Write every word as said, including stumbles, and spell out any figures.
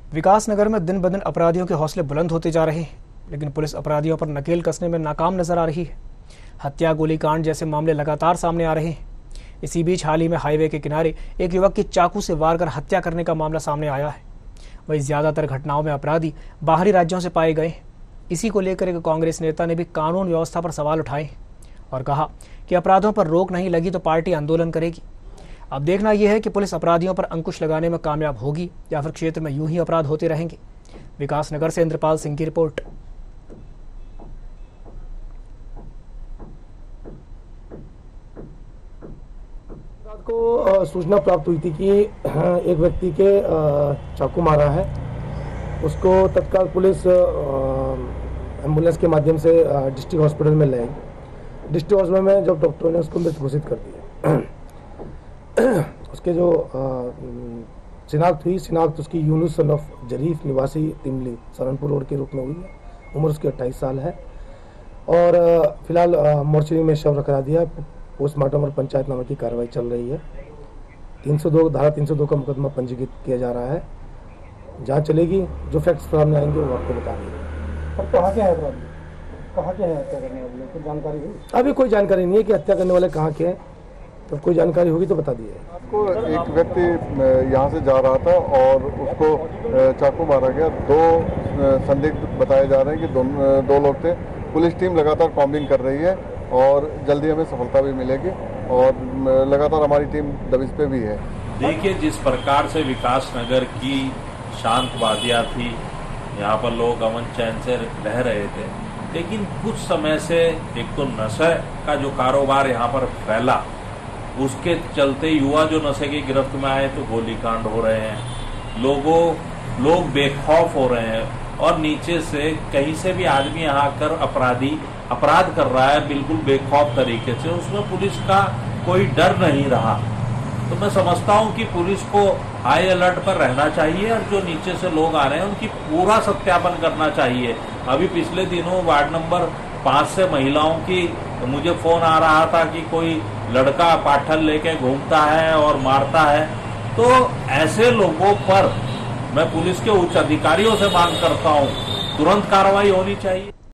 विकासनगर में दिन ब दिन अपराधियों के हौसले बुलंद होते जा रहे हैं, लेकिन पुलिस अपराधियों पर नकेल कसने में नाकाम नजर आ रही है। हत्या, गोलीकांड जैसे मामले लगातार सामने आ रहे हैं। इसी बीच हाल ही में हाईवे के किनारे एक युवक की चाकू से वार कर हत्या करने का मामला सामने आया है। वहीं ज्यादातर घटनाओं में अपराधी बाहरी राज्यों से पाए गए। इसी को लेकर एक कांग्रेस नेता ने भी कानून व्यवस्था पर सवाल उठाए और कहा कि अपराधों पर रोक नहीं लगी तो पार्टी आंदोलन करेगी। अब देखना यह है कि पुलिस अपराधियों पर अंकुश लगाने में कामयाब होगी या फिर क्षेत्र में यूं ही अपराध होते रहेंगे। विकासनगर से इंद्रपाल सिंह की रिपोर्ट। रात को सूचना प्राप्त हुई थी कि एक व्यक्ति के चाकू मारा है। उसको तत्काल पुलिस एम्बुलेंस के माध्यम से डिस्ट्रिक्ट हॉस्पिटल में ले आई। डिस्ट्रिक्ट हॉस्पिटल में जब डॉक्टरों ने उसको मृत घोषित कर दिया, उसके जो शिनाख्त हुई शिनाख्त उसकी यूनुस सन ऑफ जरीफ निवासी तिमली सहारनपुर रोड के रूप में हुई है। उम्र उसकी अट्ठाईस साल है और फिलहाल मोर्चरी में शव रखवा दिया। पोस्टमार्टम और पंचायतनामा की कार्रवाई चल रही है। तीन सौ दो धारा तीन सौ दो का मुकदमा पंजीकृत किया जा रहा है। जांच चलेगी, जो फैक्ट्स सामने आएंगे वो आपको बता देंगे। कहाँ के हैं कहाँ के हैं हत्या करने वाले, कुछ जानकारी हुई? अभी कोई जानकारी नहीं है कि हत्या करने वाले कहाँ के हैं। तो कोई जानकारी होगी तो बता दिए। आपको एक व्यक्ति यहाँ से जा रहा था और उसको चाकू मारा गया। दो संदिग्ध बताए जा रहे हैं कि दो, दो लोग थे। पुलिस टीम लगातार कॉम्बिंग कर रही है और जल्दी हमें सफलता भी मिलेगी और लगातार हमारी टीम दबिश पे भी है। देखिए, जिस प्रकार से विकासनगर की शांत वादियाँ थी, यहाँ पर लोग अमन चैन से रह रहे थे, लेकिन कुछ समय से एक तो नशे का जो कारोबार यहाँ पर फैला, उसके चलते युवा जो नशे की गिरफ्त में आए तो गोलीकांड हो रहे हैं। लोगों लोग बेखौफ हो रहे हैं और नीचे से कहीं से भी आदमी यहाँ आकर अपराधी अपराध कर रहा है बिल्कुल बेखौफ तरीके से। उसमें पुलिस का कोई डर नहीं रहा। तो मैं समझता हूँ कि पुलिस को हाई अलर्ट पर रहना चाहिए और जो नीचे से लोग आ रहे हैं उनकी पूरा सत्यापन करना चाहिए। अभी पिछले दिनों वार्ड नंबर पांच से महिलाओं की मुझे फोन आ रहा था कि कोई लड़का पाठल लेके घूमता है और मारता है। तो ऐसे लोगों पर मैं पुलिस के उच्च अधिकारियों से मांग करता हूं, तुरंत कार्रवाई होनी चाहिए।